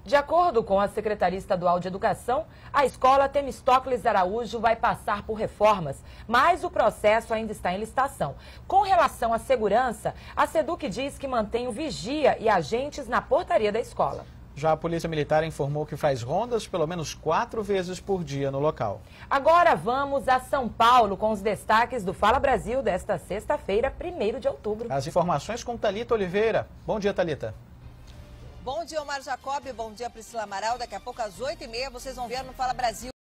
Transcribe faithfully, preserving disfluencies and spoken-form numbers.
De acordo com a Secretaria Estadual de Educação, a escola Temístocles Araújo vai passar por reformas, mas o processo ainda está em licitação. Com relação à segurança, a SEDUC diz que mantém o vigia e agentes na portaria da escola. Já a Polícia Militar informou que faz rondas pelo menos quatro vezes por dia no local. Agora vamos a São Paulo com os destaques do Fala Brasil desta sexta-feira, primeiro de outubro. As informações com Thalita Oliveira. Bom dia, Thalita. Bom dia, Omar Jacob. Bom dia, Priscila Amaral. Daqui a pouco, às oito e meia, vocês vão ver no Fala Brasil.